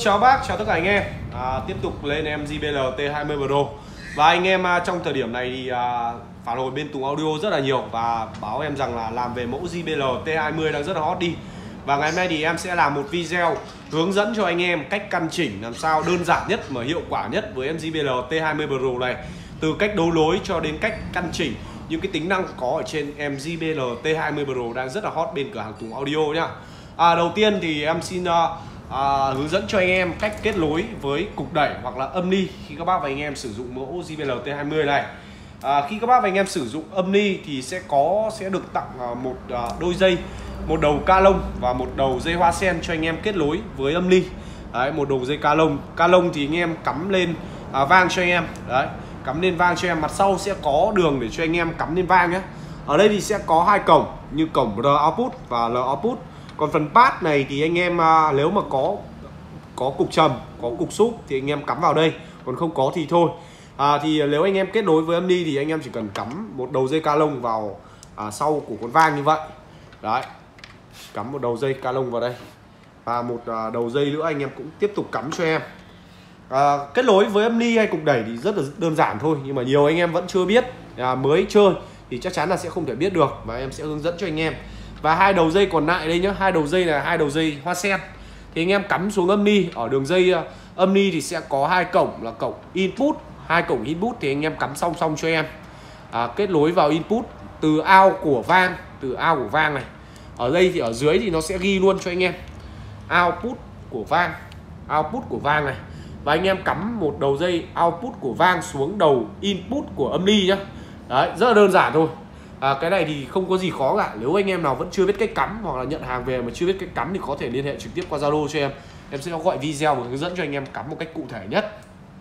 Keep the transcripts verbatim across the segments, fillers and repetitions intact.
Chào bác, chào tất cả anh em. à, Tiếp tục lên em gi bê lờ T hai mươi Pro. Và anh em à, trong thời điểm này thì à, phản hồi bên Tùng Audio rất là nhiều và báo em rằng là làm về mẫu gi bê lờ T hai mươi đang rất là hot đi. Và ngày hôm nay thì em sẽ làm một video hướng dẫn cho anh em cách căn chỉnh làm sao đơn giản nhất mà hiệu quả nhất với em gi bê lờ T hai mươi Pro này. Từ cách đấu lối cho đến cách căn chỉnh những cái tính năng có ở trên em gi bê lờ T hai mươi Pro đang rất là hot bên cửa hàng Tùng Audio nhá. à, Đầu tiên thì em xin uh, À, hướng dẫn cho anh em cách kết nối với cục đẩy hoặc là âm ni khi các bác và anh em sử dụng mẫu gi bê lờ T hai mươi này. à, Khi các bác và anh em sử dụng âm ni thì sẽ có sẽ được tặng một đôi dây, một đầu ca lông và một đầu dây hoa sen cho anh em kết nối với âm ni. Đấy, một đầu dây ca lông ca lông thì anh em cắm lên à, vang cho anh em. Đấy, cắm lên vang cho em, mặt sau sẽ có đường để cho anh em cắm lên vang nhé. Ở đây thì sẽ có hai cổng như cổng R output và L output. Còn phần pad này thì anh em à, nếu mà có có cục trầm, có cục súp thì anh em cắm vào đây, còn không có thì thôi. à, Thì nếu anh em kết nối với âm ni thì anh em chỉ cần cắm một đầu dây ca lông vào à, sau của con vang như vậy. Đấy, cắm một đầu dây ca lông vào đây và một à, đầu dây nữa anh em cũng tiếp tục cắm cho em. à, Kết nối với âm ni hay cục đẩy thì rất là đơn giản thôi, nhưng mà nhiều anh em vẫn chưa biết, à, mới chơi thì chắc chắn là sẽ không thể biết được, và em sẽ hướng dẫn cho anh em. Và hai đầu dây còn lại đây nhá, hai đầu dây là hai đầu dây hoa sen thì anh em cắm xuống âm ni. Ở đường dây uh, âm ni thì sẽ có hai cổng là cổng input, hai cổng input thì anh em cắm song song cho em. à, Kết nối vào input từ out của vang, từ out của vang này. Ở đây thì ở dưới thì nó sẽ ghi luôn cho anh em output của vang, output của vang này. Và anh em cắm một đầu dây output của vang xuống đầu input của âm ni nhá. Đấy, rất là đơn giản thôi. À, cái này thì không có gì khó cả. Nếu anh em nào vẫn chưa biết cách cắm hoặc là nhận hàng về mà chưa biết cách cắm thì có thể liên hệ trực tiếp qua Zalo cho em. Em sẽ gọi video và hướng dẫn cho anh em cắm một cách cụ thể nhất.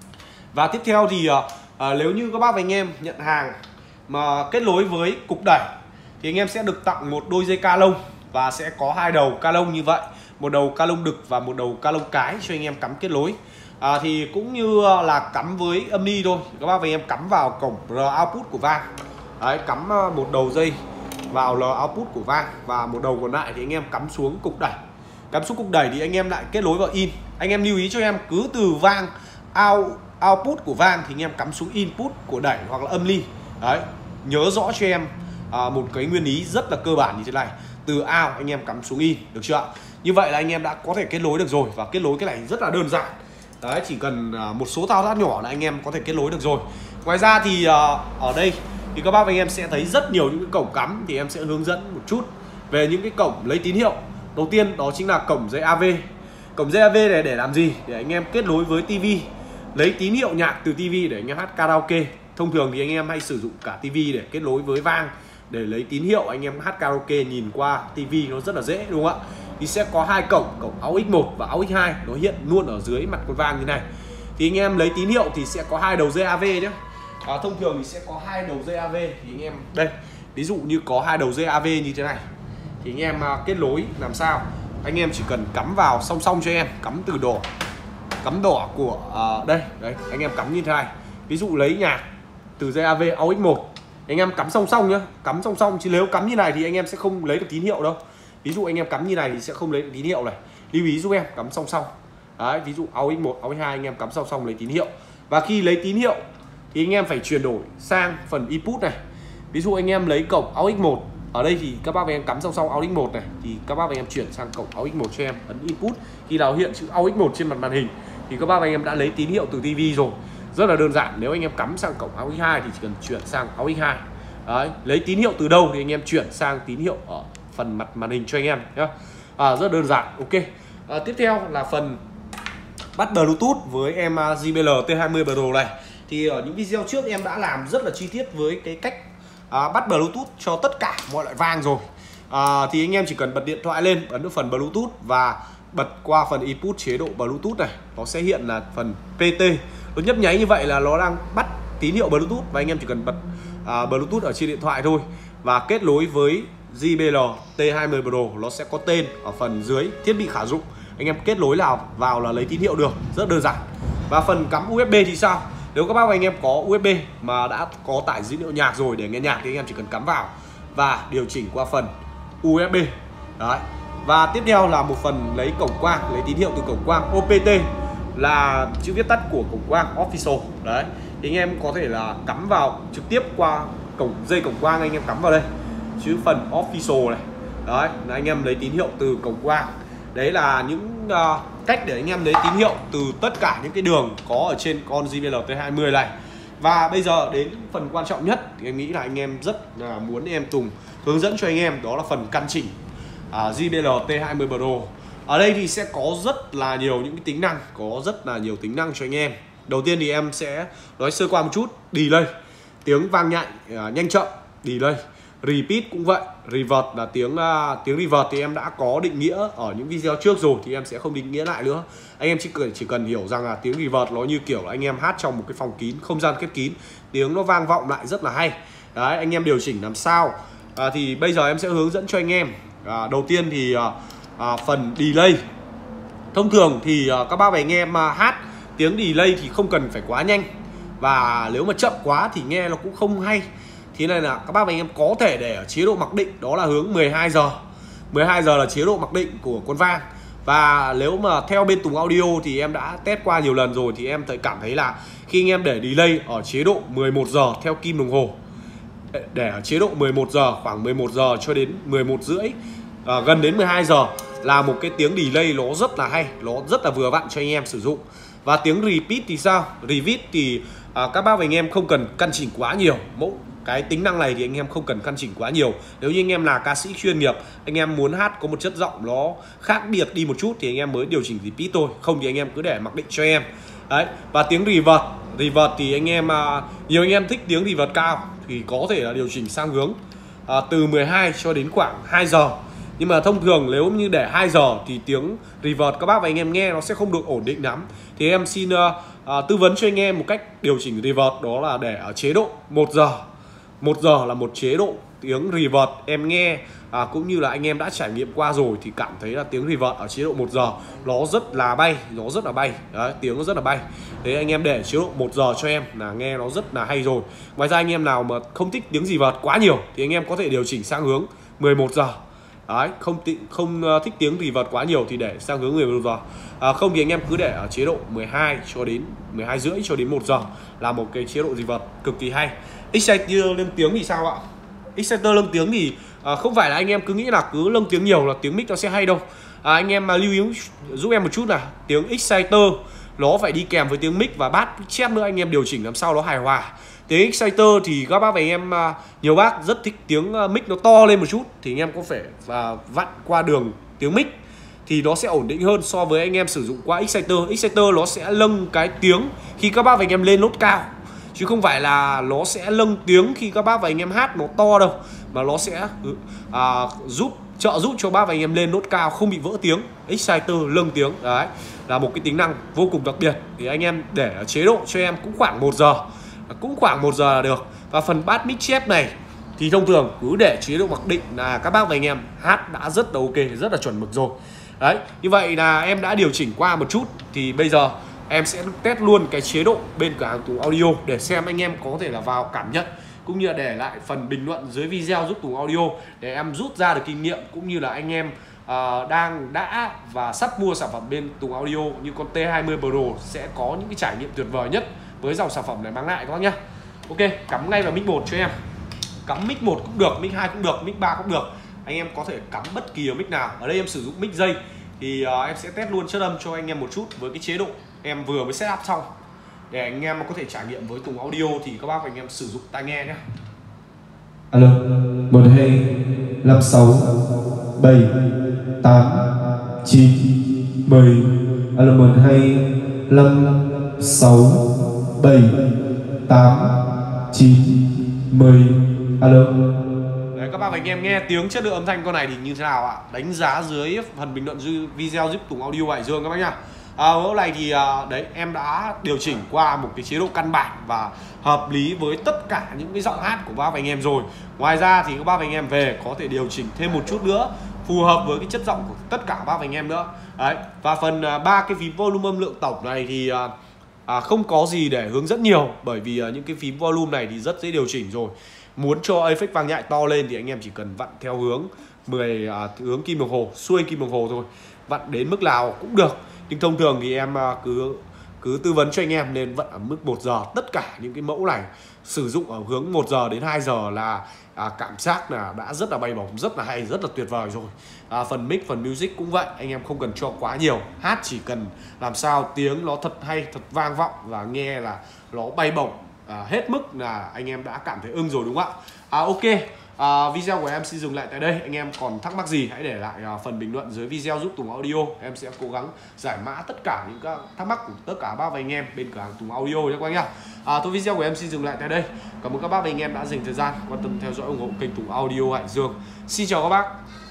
Và tiếp theo thì à, nếu như các bác và anh em nhận hàng mà kết nối với cục đẩy thì anh em sẽ được tặng một đôi dây ca lông và sẽ có hai đầu ca lông như vậy, một đầu ca lông đực và một đầu ca lông cái cho anh em cắm kết nối. À, thì cũng như là cắm với âm ni thôi, các bác và anh em cắm vào cổng R output của vang. Đấy, cắm một đầu dây vào L output của vang và một đầu còn lại thì anh em cắm xuống cục đẩy. Cắm xuống cục đẩy thì anh em lại kết nối vào in. Anh em lưu ý cho em, cứ từ vang out, output của vang thì anh em cắm xuống input của đẩy hoặc là âm ly. Đấy, nhớ rõ cho em à, một cái nguyên lý rất là cơ bản như thế này. Từ out anh em cắm xuống in, được chưa? Như vậy là anh em đã có thể kết nối được rồi. Và kết nối cái này rất là đơn giản. Đấy, chỉ cần à, một số thao tác nhỏ là anh em có thể kết nối được rồi. Ngoài ra thì à, ở đây thì các bác và anh em sẽ thấy rất nhiều những cái cổng cắm, thì em sẽ hướng dẫn một chút về những cái cổng lấy tín hiệu. Đầu tiên đó chính là cổng dây a vê. Cổng dây a vê này để làm gì? Để anh em kết nối với tivi, lấy tín hiệu nhạc từ tivi để anh em hát karaoke. Thông thường thì anh em hay sử dụng cả tivi để kết nối với vang để lấy tín hiệu anh em hát karaoke, nhìn qua tivi nó rất là dễ, đúng không ạ? Thì sẽ có hai cổng, cổng a u ích một và a u ích hai, nó hiện luôn ở dưới mặt con vang như này. Thì anh em lấy tín hiệu thì sẽ có hai đầu dây a vê nhé. À, thông thường thì sẽ có hai đầu dây a vê thì anh em đây, ví dụ như có hai đầu dây a vê như thế này thì anh em uh, kết nối làm sao? Anh em chỉ cần cắm vào song song cho em, cắm từ đỏ, cắm đỏ của uh, đây, đấy, anh em cắm như thế này. Ví dụ lấy nhạc từ dây a vê a u ích một, anh em cắm song song nhá, cắm song song, chứ nếu cắm như này thì anh em sẽ không lấy được tín hiệu đâu. Ví dụ anh em cắm như này thì sẽ không lấy được tín hiệu này. Lưu ý giúp em cắm song song. Đấy, ví dụ a u ích một, a u ích hai anh em cắm song song lấy tín hiệu. Và khi lấy tín hiệu thì anh em phải chuyển đổi sang phần input này. Ví dụ anh em lấy cổng a u ích một, ở đây thì các bác và em cắm song song a u ích một này, thì các bác và em chuyển sang cổng a u ích một cho em, ấn input. Khi nào hiện chữ a u ích một trên mặt màn hình thì các bác và em đã lấy tín hiệu từ tivi rồi. Rất là đơn giản. Nếu anh em cắm sang cổng a u ích hai thì chỉ cần chuyển sang a u ích hai. Đấy, lấy tín hiệu từ đâu thì anh em chuyển sang tín hiệu ở phần mặt màn hình cho anh em nhé. À, rất đơn giản. Ok. À, tiếp theo là phần bắt Bluetooth với em gi bê lờ T hai mươi Pro này. Thì ở những video trước em đã làm rất là chi tiết với cái cách à, bắt Bluetooth cho tất cả mọi loại vang rồi. à, Thì anh em chỉ cần bật điện thoại lên, ấn vào phần Bluetooth và bật qua phần input chế độ Bluetooth này, nó sẽ hiện là phần pê tê. Nó nhấp nháy như vậy là nó đang bắt tín hiệu Bluetooth. Và anh em chỉ cần bật à, Bluetooth ở trên điện thoại thôi và kết nối với gi bê lờ T hai mươi Pro. Nó sẽ có tên ở phần dưới thiết bị khả dụng. Anh em kết nối nào vào là lấy tín hiệu được, rất đơn giản. Và phần cắm u ét bê thì sao? Nếu các bác và anh em có u ét bê mà đã có tải dữ liệu nhạc rồi để nghe nhạc thì anh em chỉ cần cắm vào và điều chỉnh qua phần u ét bê. Đấy, Và tiếp theo là một phần lấy cổng quang, lấy tín hiệu từ cổng quang. O P T là chữ viết tắt của cổng quang Official. Đấy, thì anh em có thể là cắm vào trực tiếp qua cổng dây cổng quang, anh em cắm vào đây chữ phần Official này. Đấy, là anh em lấy tín hiệu từ cổng quang. Đấy là những uh, cách để anh em lấy tín hiệu từ tất cả những cái đường có ở trên con J B L T hai mươi này. Và bây giờ đến phần quan trọng nhất thì em nghĩ là anh em rất là muốn em Tùng hướng dẫn cho anh em, đó là phần căn chỉnh uh, J B L T hai mươi Pro. Ở đây thì sẽ có rất là nhiều những cái tính năng, có rất là nhiều tính năng cho anh em. Đầu tiên thì em sẽ nói sơ qua một chút. Delay, tiếng vang nhạy uh, nhanh chậm, delay. Repeat cũng vậy, revert là tiếng uh, tiếng revert thì em đã có định nghĩa ở những video trước rồi, thì em sẽ không định nghĩa lại nữa. Anh em chỉ cần chỉ cần hiểu rằng là tiếng revert nó như kiểu là anh em hát trong một cái phòng kín, không gian khép kín, tiếng nó vang vọng lại rất là hay. Đấy, anh em điều chỉnh làm sao à, thì bây giờ em sẽ hướng dẫn cho anh em. À, đầu tiên thì à, à, phần delay. Thông thường thì à, các bác và anh em à, hát tiếng delay thì không cần phải quá nhanh, và nếu mà chậm quá thì nghe nó cũng không hay. Thế này là các bác và anh em có thể để ở chế độ mặc định, đó là hướng mười hai giờ. mười hai giờ là chế độ mặc định của con vang. Và nếu mà theo bên Tùng Audio thì em đã test qua nhiều lần rồi, thì em thấy cảm thấy là khi anh em để delay ở chế độ mười một giờ theo kim đồng hồ, để ở chế độ mười một giờ, khoảng mười một giờ cho đến mười một rưỡi, à, gần đến mười hai giờ, là một cái tiếng delay nó rất là hay, nó rất là vừa vặn cho anh em sử dụng. Và tiếng repeat thì sao? Repeat thì à, các bác và anh em không cần căn chỉnh quá nhiều. Mẫu cái tính năng này thì anh em không cần căn chỉnh quá nhiều. Nếu như anh em là ca sĩ chuyên nghiệp, anh em muốn hát có một chất giọng nó khác biệt đi một chút thì anh em mới điều chỉnh repeat thôi. Không thì anh em cứ để mặc định cho em. Đấy. Và tiếng revert, revert thì anh em à, nhiều anh em thích tiếng revert cao thì có thể là điều chỉnh sang hướng à, từ mười hai cho đến khoảng hai giờ. Nhưng mà thông thường nếu như để hai giờ thì tiếng revert các bác và anh em nghe nó sẽ không được ổn định lắm. Thì em xin uh, uh, tư vấn cho anh em một cách điều chỉnh revert, đó là để ở chế độ một giờ. một giờ là một chế độ tiếng revert em nghe à, cũng như là anh em đã trải nghiệm qua rồi thì cảm thấy là tiếng revert ở chế độ một giờ nó rất là bay, nó rất là bay. Đấy, tiếng nó rất là bay. Thế anh em để chế độ một giờ cho em là nghe nó rất là hay rồi. Ngoài ra anh em nào mà không thích tiếng revert quá nhiều thì anh em có thể điều chỉnh sang hướng mười một giờ. Đấy, không không thích tiếng revert quá nhiều thì để sang hướng mười một giờ. À, không thì anh em cứ để ở chế độ mười hai cho đến mười hai rưỡi cho đến một giờ là một cái chế độ revert cực kỳ hay. Exciter lên tiếng thì sao ạ? Exciter lên tiếng thì à, không phải là anh em cứ nghĩ là cứ lâng tiếng nhiều là tiếng mic nó sẽ hay đâu. À, anh em mà lưu ý giúp em một chút là tiếng Exciter nó phải đi kèm với tiếng mic và bass chép nữa, anh em điều chỉnh làm sao nó hài hòa. Tiếng Exciter thì các bác và anh em, nhiều bác rất thích tiếng mic nó to lên một chút thì anh em có phải và vặn qua đường tiếng mic thì nó sẽ ổn định hơn so với anh em sử dụng qua Exciter. Exciter nó sẽ lâng cái tiếng khi các bác và anh em lên nốt cao, chứ không phải là nó sẽ lâng tiếng khi các bác và anh em hát nó to đâu, mà nó sẽ à, giúp trợ giúp cho bác và anh em lên nốt cao không bị vỡ tiếng. Exciter lâng tiếng đấy là một cái tính năng vô cùng đặc biệt. Thì anh em để ở chế độ cho em cũng khoảng một giờ, cũng khoảng một giờ là được. Và phần bass mic chép này thì thông thường cứ để chế độ mặc định là các bác và anh em hát đã rất là ok, rất là chuẩn mực rồi. Đấy, như vậy là em đã điều chỉnh qua một chút. Thì bây giờ em sẽ test luôn cái chế độ bên cửa hàng Tùng Audio để xem anh em có thể là vào cảm nhận cũng như là để lại phần bình luận dưới video giúp Tùng Audio để em rút ra được kinh nghiệm, cũng như là anh em uh, đang đã và sắp mua sản phẩm bên Tùng Audio như con T hai mươi Pro sẽ có những cái trải nghiệm tuyệt vời nhất với dòng sản phẩm này mang lại các bác nhá. Ok, cắm ngay vào mic một cho em. Cắm mic một cũng được, mic hai cũng được, mic ba cũng được. Anh em có thể cắm bất kỳ ở mic nào. Ở đây em sử dụng mic dây thì uh, em sẽ test luôn chất âm cho anh em một chút với cái chế độ em vừa mới setup xong để anh em có thể trải nghiệm với Tùng Audio thì các bác và anh em sử dụng tai nghe nhé. Alo, một hai năm sáu bảy tám chín mười. Alo, một hai năm sáu bảy tám chín mười. Alo. Đấy, các bác và anh em nghe tiếng chất lượng âm thanh con này thì như thế nào ạ? Đánh giá dưới phần bình luận video giúp Tùng Audio Hải Dương các bác nhá. À, mẫu này thì à, đấy em đã điều chỉnh qua một cái chế độ căn bản và hợp lý với tất cả những cái giọng hát của bác và anh em rồi. Ngoài ra thì các bác và anh em về có thể điều chỉnh thêm một chút nữa phù hợp với cái chất giọng của tất cả bác và anh em nữa. Đấy, và phần ba à, cái phím volume âm lượng tổng này thì à, à, không có gì để hướng dẫn nhiều, bởi vì à, những cái phím volume này thì rất dễ điều chỉnh rồi. Muốn cho effect vang nhại to lên thì anh em chỉ cần vặn theo hướng mười à, hướng kim đồng hồ, xuôi kim đồng hồ thôi, vặn đến mức nào cũng được. Nhưng thông thường thì em à, cứ cứ tư vấn cho anh em nên vận ở mức một giờ. Tất cả những cái mẫu này sử dụng ở hướng một giờ đến hai giờ là à, cảm giác là đã rất là bay bổng, rất là hay, rất là tuyệt vời rồi. à, Phần mic, phần music cũng vậy, anh em không cần cho quá nhiều. Hát chỉ cần làm sao tiếng nó thật hay, thật vang vọng và nghe là nó bay bổng à, hết mức là anh em đã cảm thấy ưng rồi, đúng không ạ? à, Ok. À, video của em xin dừng lại tại đây. Anh em còn thắc mắc gì hãy để lại à, phần bình luận dưới video giúp Tùng Audio. Em sẽ cố gắng giải mã tất cả những các thắc mắc của tất cả ba anh em bên cửa hàng Tùng Audio nhé các anh nhá. À, thôi video của em xin dừng lại tại đây. Cảm ơn các bác và anh em đã dành thời gian quan tâm theo dõi ủng hộ kênh Tùng Audio Hải Dương. Xin chào các bác.